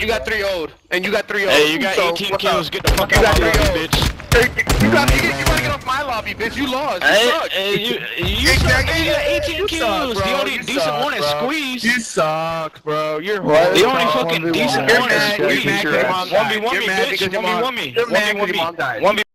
You got 3 old, and you got 3 old. Hey, you got 18 kills. Get the fuck out of my lobby, bitch. You gotta get off my lobby, bitch. You lost. You suck. You suck. You got 18 kills. The only decent one is Squeeze. You suck, bro. You're the only fucking decent one is Squeeze. 1v1 me, bitch. 1v1 me. 1v1 me.